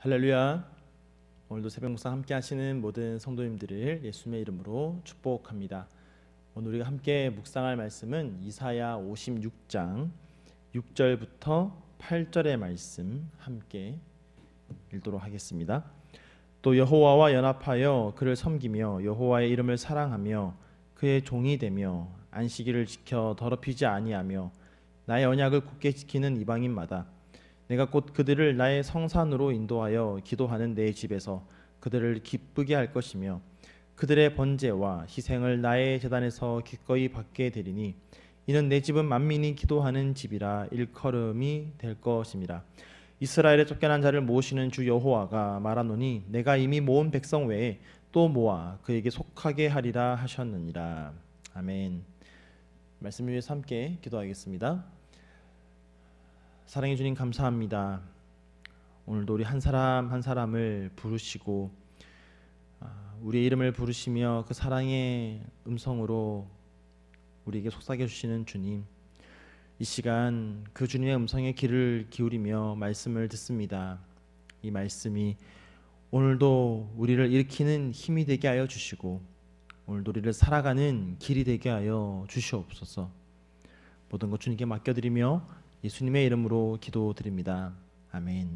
할렐루야. 오늘도 새벽 묵상 함께 하시는 모든 성도님들을 예수님의 이름으로 축복합니다. 오늘 우리가 함께 묵상할 말씀은 이사야 56장 6절부터 8절의 말씀 함께 읽도록 하겠습니다. 또 여호와와 연합하여 그를 섬기며 여호와의 이름을 사랑하며 그의 종이 되며 안식일을 지켜 더럽히지 아니하며 나의 언약을 굳게 지키는 이방인마다 내가 곧 그들을 나의 성산으로 인도하여 기도하는 내 집에서 그들을 기쁘게 할 것이며 그들의 번제와 희생을 나의 제단에서 기꺼이 받게 되리니 이는 내 집은 만민이 기도하는 집이라 일컬음이 될 것임이라. 이스라엘에 쫓겨난 자를 모으시는 주 여호와가 말하노니 내가 이미 모은 백성 외에 또 모아 그에게 속하게 하리라 하셨느니라. 아멘. 말씀 위에서 함께 기도하겠습니다. 사랑해 주님 감사합니다. 오늘도 우리 한 사람 한 사람을 부르시고 우리의 이름을 부르시며 그 사랑의 음성으로 우리에게 속삭여 주시는 주님, 이 시간 그 주님의 음성에 귀를 기울이며 말씀을 듣습니다. 이 말씀이 오늘도 우리를 일으키는 힘이 되게 하여 주시고 오늘도 우리를 살아가는 길이 되게 하여 주시옵소서. 모든 것 주님께 맡겨드리며 예수님의 이름으로 기도드립니다. 아멘.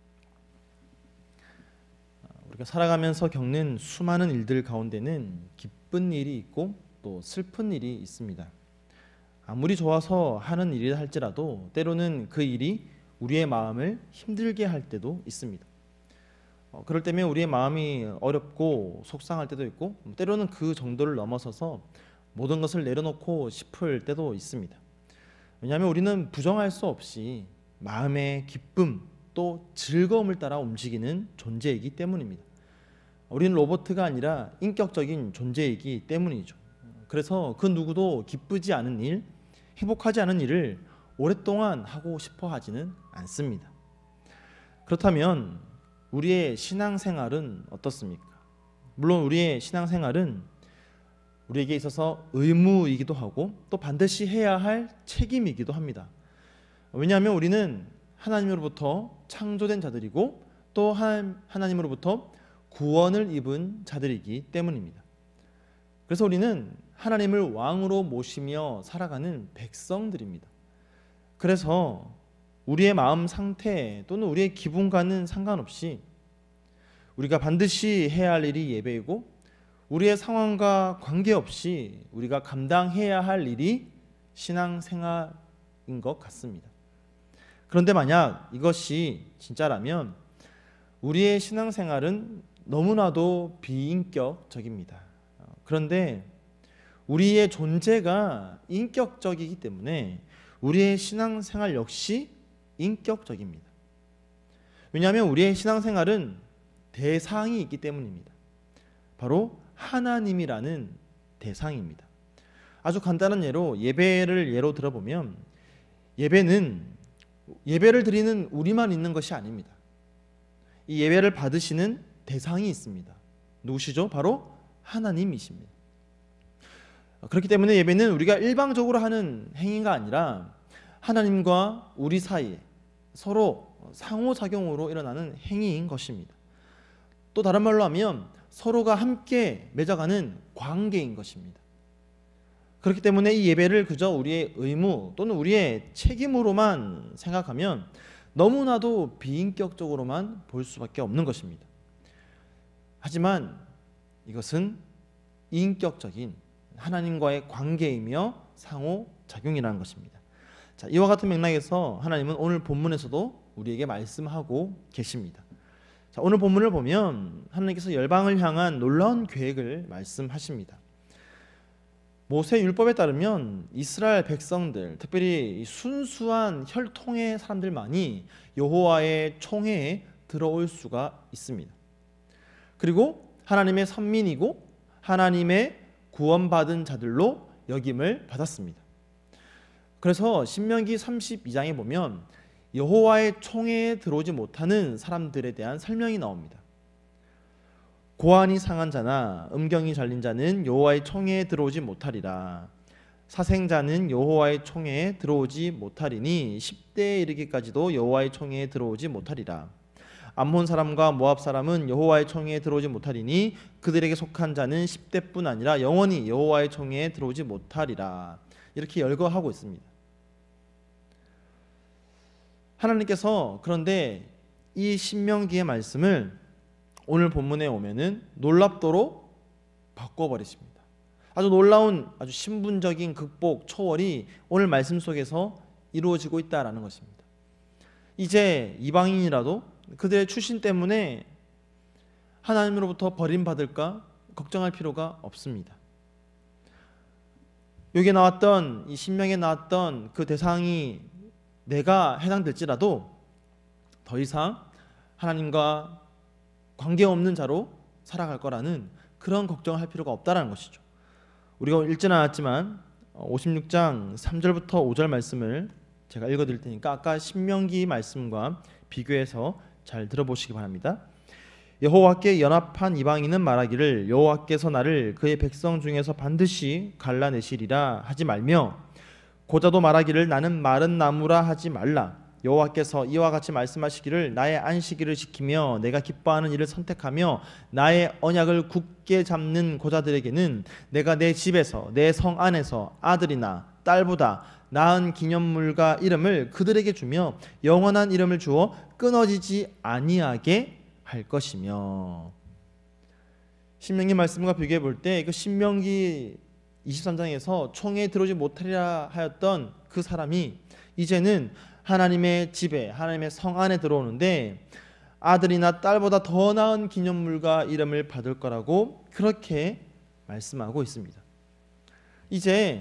우리가 살아가면서 겪는 수많은 일들 가운데는 기쁜 일이 있고 또 슬픈 일이 있습니다. 아무리 좋아서 하는 일이라 할지라도 때로는 그 일이 우리의 마음을 힘들게 할 때도 있습니다. 그럴 때면 우리의 마음이 어렵고 속상할 때도 있고 때로는 그 정도를 넘어서서 모든 것을 내려놓고 싶을 때도 있습니다. 왜냐하면 우리는 부정할 수 없이 마음의 기쁨 또 즐거움을 따라 움직이는 존재이기 때문입니다. 우리는 로봇가 아니라 인격적인 존재이기 때문이죠. 그래서 그 누구도 기쁘지 않은 일, 행복하지 않은 일을 오랫동안 하고 싶어 하지는 않습니다. 그렇다면 우리의 신앙생활은 어떻습니까? 물론 우리의 신앙생활은 우리에게 있어서 의무이기도 하고 또 반드시 해야 할 책임이기도 합니다. 왜냐하면 우리는 하나님으로부터 창조된 자들이고 또 하나님으로부터 구원을 입은 자들이기 때문입니다. 그래서 우리는 하나님을 왕으로 모시며 살아가는 백성들입니다. 그래서 우리의 마음 상태 또는 우리의 기분과는 상관없이 우리가 반드시 해야 할 일이 예배이고 우리의 상황과 관계없이 우리가 감당해야 할 일이 신앙생활인 것 같습니다. 그런데 만약 이것이 진짜라면 우리의 신앙생활은 너무나도 비인격적입니다. 그런데 우리의 존재가 인격적이기 때문에 우리의 신앙생활 역시 인격적입니다. 왜냐하면 우리의 신앙생활은 대상이 있기 때문입니다. 바로 하나님이라는 대상입니다. 아주 간단한 예로 예배를 예로 들어보면 예배는 예배를 드리는 우리만 있는 것이 아닙니다. 이 예배를 받으시는 대상이 있습니다. 누구시죠? 바로 하나님이십니다. 그렇기 때문에 예배는 우리가 일방적으로 하는 행위가 아니라 하나님과 우리 사이에 서로 상호작용으로 일어나는 행위인 것입니다. 또 다른 말로 하면 서로가 함께 맺어가는 관계인 것입니다. 그렇기 때문에 이 예배를 그저 우리의 의무 또는 우리의 책임으로만 생각하면 너무나도 비인격적으로만 볼 수밖에 없는 것입니다. 하지만 이것은 인격적인 하나님과의 관계이며 상호작용이라는 것입니다. 자, 이와 같은 맥락에서 하나님은 오늘 본문에서도 우리에게 말씀하고 계십니다. 자, 오늘 본문을 보면 하나님께서 열방을 향한 놀라운 계획을 말씀하십니다. 모세 율법에 따르면 이스라엘 백성들, 특별히 순수한 혈통의 사람들만이 여호와의 총회에 들어올 수가 있습니다. 그리고 하나님의 선민이고 하나님의 구원받은 자들로 여김을 받았습니다. 그래서 신명기 32장에 보면 여호와의 총회에 들어오지 못하는 사람들에 대한 설명이 나옵니다. 고안이 상한 자나 음경이 잘린 자는 여호와의 총회에 들어오지 못하리라. 사생자는 여호와의 총회에 들어오지 못하리니 10대에 이르기까지도 여호와의 총회에 들어오지 못하리라. 암몬 사람과 모압 사람은 여호와의 총회에 들어오지 못하리니 그들에게 속한 자는 10대뿐 아니라 영원히 여호와의 총회에 들어오지 못하리라. 이렇게 열거하고 있습니다. 하나님께서 그런데 이 신명기의 말씀을 오늘 본문에 오면은 놀랍도록 바꿔버리십니다. 아주 놀라운 아주 신분적인 극복, 초월이 오늘 말씀 속에서 이루어지고 있다라는 것입니다. 이제 이방인이라도 그들의 출신 때문에 하나님으로부터 버림받을까 걱정할 필요가 없습니다. 여기에 나왔던 이 신명에 나왔던 그 대상이 내가 해당될지라도 더 이상 하나님과 관계없는 자로 살아갈 거라는 그런 걱정을 할 필요가 없다라는 것이죠. 우리가 읽지는 않았지만 56장 3절부터 5절 말씀을 제가 읽어드릴 테니까 아까 신명기 말씀과 비교해서 잘 들어보시기 바랍니다. 여호와께 연합한 이방인은 말하기를 여호와께서 나를 그의 백성 중에서 반드시 갈라내시리라 하지 말며 고자도 말하기를 나는 마른 나무라 하지 말라. 여호와께서 이와 같이 말씀하시기를 나의 안식일을 지키며 내가 기뻐하는 일을 선택하며 나의 언약을 굳게 잡는 고자들에게는 내가 내 집에서 내 성 안에서 아들이나 딸보다 나은 기념물과 이름을 그들에게 주며 영원한 이름을 주어 끊어지지 아니하게 할 것이며. 신명기 말씀과 비교해 볼 때 그 신명기 23장에서 총회에 들어오지 못하리라 하였던 그 사람이 이제는 하나님의 집에 하나님의 성 안에 들어오는데 아들이나 딸보다 더 나은 기념물과 이름을 받을 거라고 그렇게 말씀하고 있습니다. 이제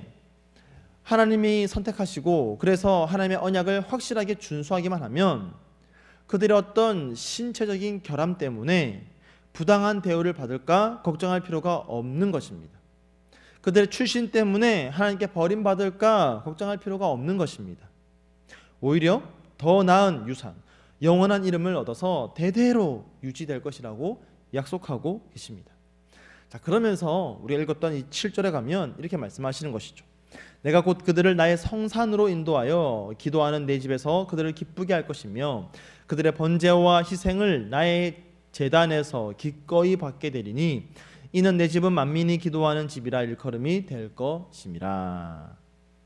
하나님이 선택하시고 그래서 하나님의 언약을 확실하게 준수하기만 하면 그들의 어떤 신체적인 결함 때문에 부당한 대우를 받을까 걱정할 필요가 없는 것입니다. 그들의 출신 때문에 하나님께 버림받을까 걱정할 필요가 없는 것입니다. 오히려 더 나은 유산, 영원한 이름을 얻어서 대대로 유지될 것이라고 약속하고 계십니다. 자, 그러면서 우리가 읽었던 이 7절에 가면 이렇게 말씀하시는 것이죠. 내가 곧 그들을 나의 성산으로 인도하여 기도하는 내 집에서 그들을 기쁘게 할 것이며 그들의 번제와 희생을 나의 제단에서 기꺼이 받게 되리니 이는 내 집은 만민이 기도하는 집이라 일컬음이 될 것임이라.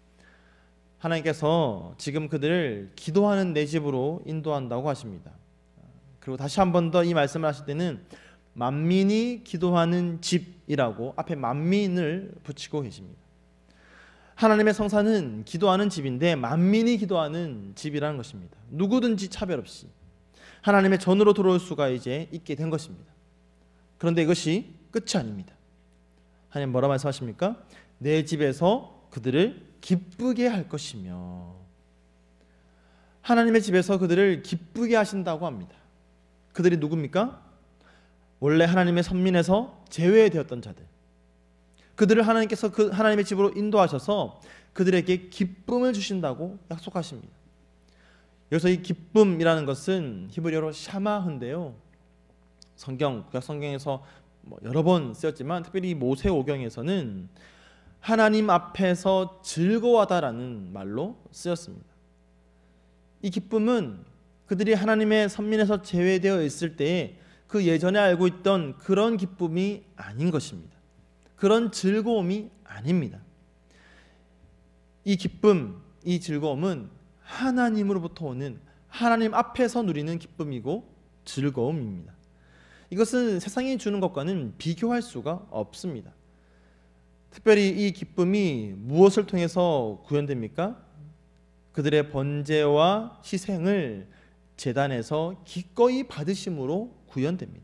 하나님께서 지금 그들을 기도하는 내 집으로 인도한다고 하십니다. 그리고 다시 한 번 더 이 말씀을 하실 때는 만민이 기도하는 집이라고 앞에 만민을 붙이고 계십니다. 하나님의 성산은 기도하는 집인데 만민이 기도하는 집이라는 것입니다. 누구든지 차별 없이 하나님의 전으로 들어올 수가 이제 있게 된 것입니다. 그런데 이것이 끝이 아닙니다. 하나님 뭐라 말씀하십니까? 내 집에서 그들을 기쁘게 할 것이며. 하나님의 집에서 그들을 기쁘게 하신다고 합니다. 그들이 누굽니까? 원래 하나님의 선민에서 제외되었던 자들. 그들을 하나님께서 그 하나님의 집으로 인도하셔서 그들에게 기쁨을 주신다고 약속하십니다. 여기서 이 기쁨이라는 것은 히브리어로 샤마흐인데요. 구약 성경에서 여러 번 쓰였지만 특별히 모세오경에서는 하나님 앞에서 즐거워하다라는 말로 쓰였습니다. 이 기쁨은 그들이 하나님의 선민에서 제외되어 있을 때에 그 예전에 알고 있던 그런 기쁨이 아닌 것입니다. 그런 즐거움이 아닙니다. 이 기쁨, 이 즐거움은 하나님으로부터 오는 하나님 앞에서 누리는 기쁨이고 즐거움입니다. 이것은 세상이 주는 것과는 비교할 수가 없습니다. 특별히 이 기쁨이 무엇을 통해서 구현됩니까? 그들의 번제와 희생을 제단에서 기꺼이 받으심으로 구현됩니다.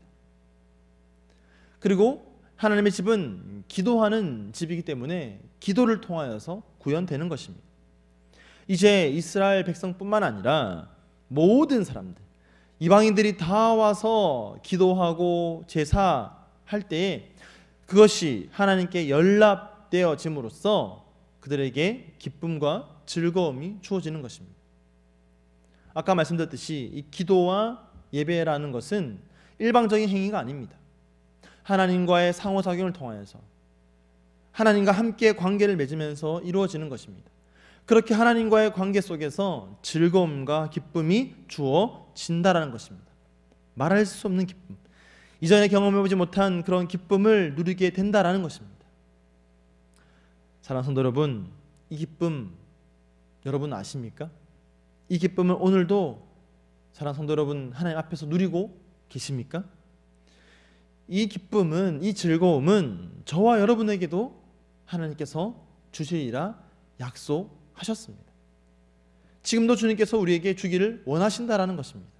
그리고 하나님의 집은 기도하는 집이기 때문에 기도를 통하여서 구현되는 것입니다. 이제 이스라엘 백성뿐만 아니라 모든 사람들, 이방인들이 다 와서 기도하고 제사할 때에 그것이 하나님께 연락되어짐으로써 그들에게 기쁨과 즐거움이 주어지는 것입니다. 아까 말씀드렸듯이 이 기도와 예배라는 것은 일방적인 행위가 아닙니다. 하나님과의 상호작용을 통하여서 하나님과 함께 관계를 맺으면서 이루어지는 것입니다. 그렇게 하나님과의 관계 속에서 즐거움과 기쁨이 주어진다라는 것입니다. 말할 수 없는 기쁨, 이전에 경험해보지 못한 그런 기쁨을 누리게 된다라는 것입니다. 사랑하는 성도 여러분, 이 기쁨 여러분 아십니까? 이 기쁨을 오늘도 사랑하는 성도 여러분 하나님 앞에서 누리고 계십니까? 이 기쁨은, 이 즐거움은 저와 여러분에게도 하나님께서 주시리라 약속하셨습니다. 지금도 주님께서 우리에게 주기를 원하신다라는 것입니다.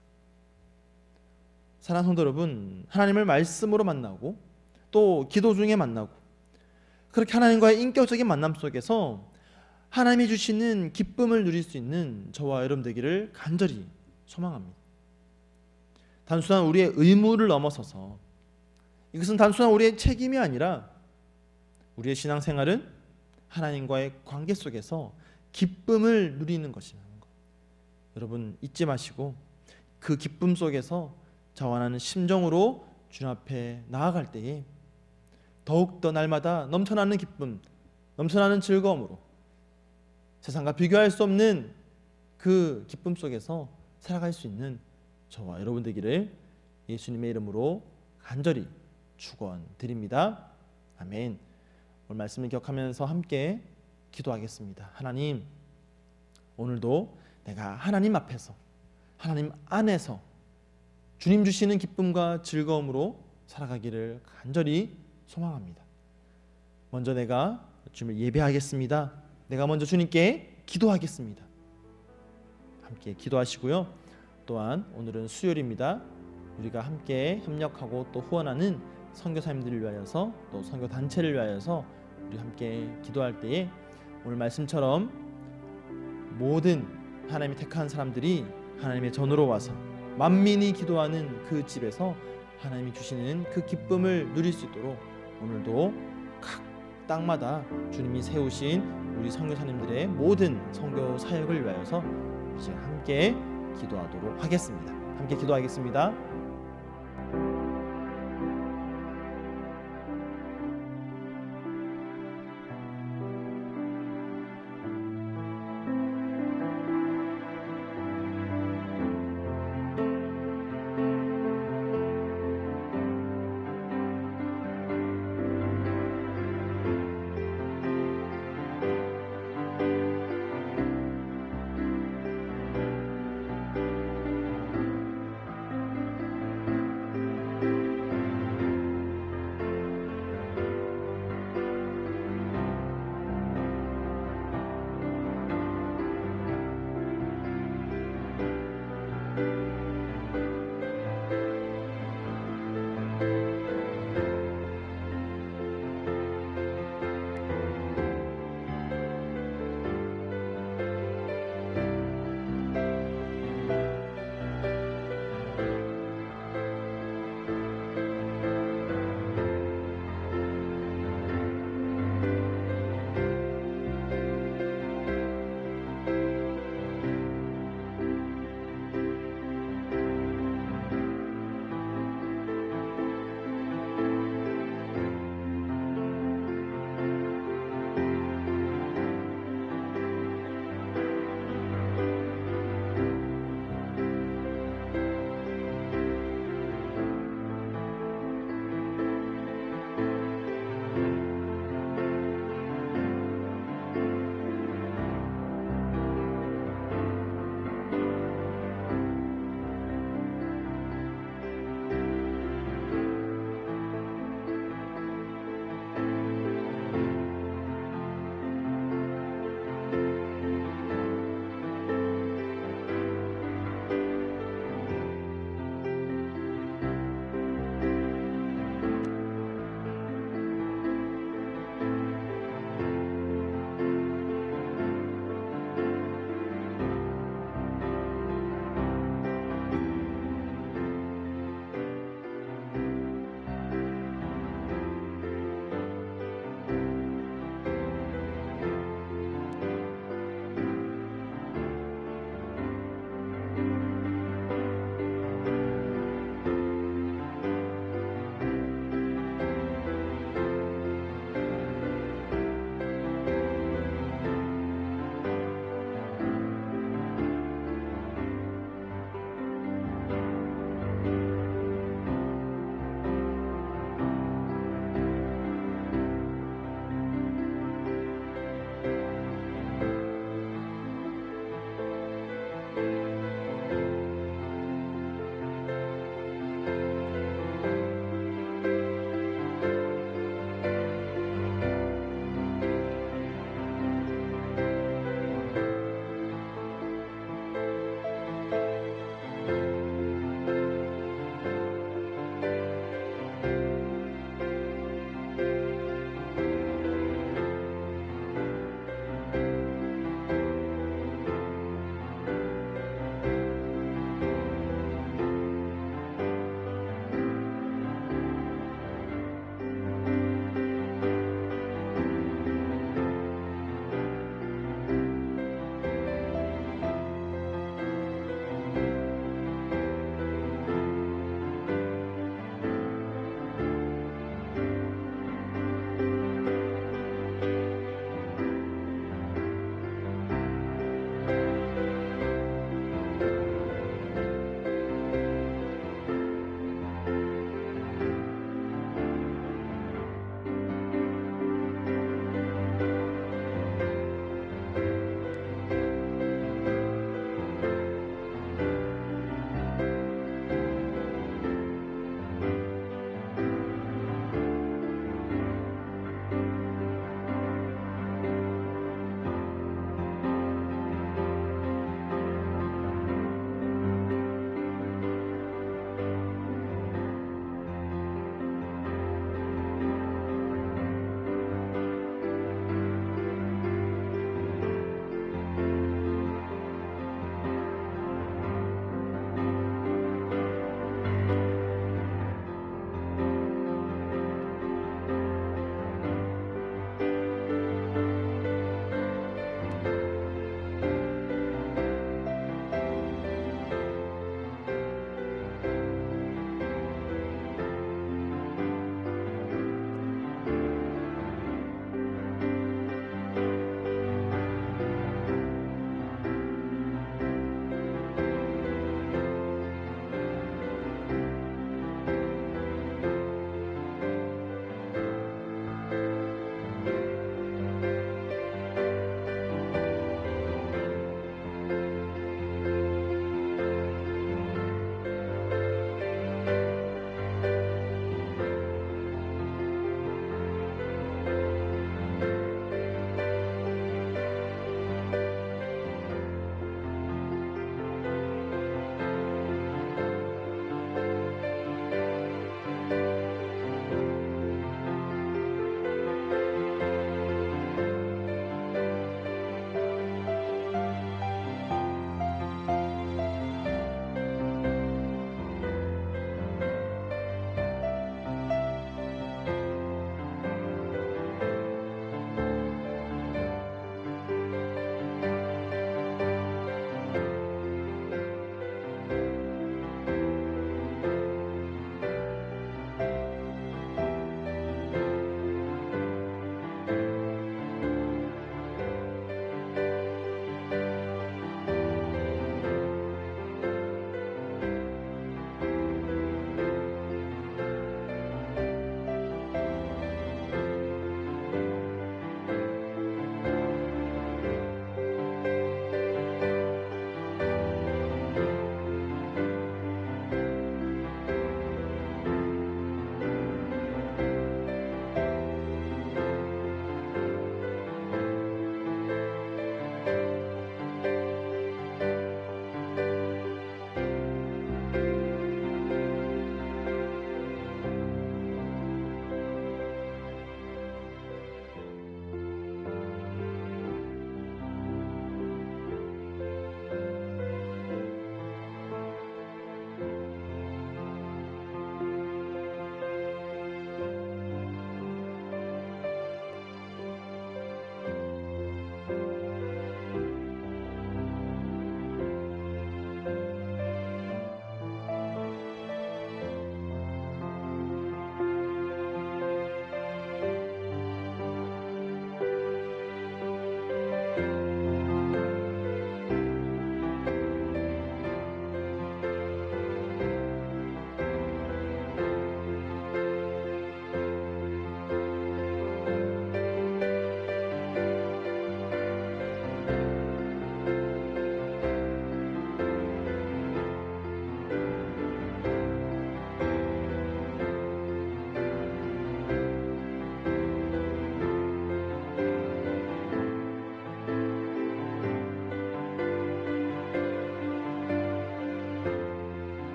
사랑하는 성도 여러분, 하나님을 말씀으로 만나고 또 기도 중에 만나고 그렇게 하나님과의 인격적인 만남 속에서 하나님이 주시는 기쁨을 누릴 수 있는 저와 여러분 되기를 간절히 소망합니다. 단순한 우리의 의무를 넘어서서, 이것은 단순한 우리의 책임이 아니라 우리의 신앙생활은 하나님과의 관계 속에서 기쁨을 누리는 것이라는 것, 여러분 잊지 마시고 그 기쁨 속에서 자원하는 심정으로 주님 앞에 나아갈 때에 더욱더 날마다 넘쳐나는 기쁨, 넘쳐나는 즐거움으로 세상과 비교할 수 없는 그 기쁨 속에서 살아갈 수 있는 저와 여러분 되기를 예수님의 이름으로 간절히 축원드립니다. 아멘. 오늘 말씀을 기억하면서 함께 기도하겠습니다. 하나님, 오늘도 내가 하나님 앞에서, 하나님 안에서 주님 주시는 기쁨과 즐거움으로 살아가기를 간절히 소망합니다. 먼저 내가 주님을 예배하겠습니다. 내가 먼저 주님께 기도하겠습니다. 함께 기도하시고요. 또한 오늘은 수요일입니다. 우리가 함께 협력하고 또 후원하는 선교사님들을 위하여서, 또 선교단체를 위하여서 우리 함께 기도할 때에 오늘 말씀처럼 모든 하나님이 택한 사람들이 하나님의 전으로 와서 만민이 기도하는 그 집에서 하나님이 주시는 그 기쁨을 누릴 수 있도록 오늘도 각 땅마다 주님이 세우신 우리 선교사님들의 모든 선교 사역을 위하여서 이제 함께 기도하도록 하겠습니다. 함께 기도하겠습니다.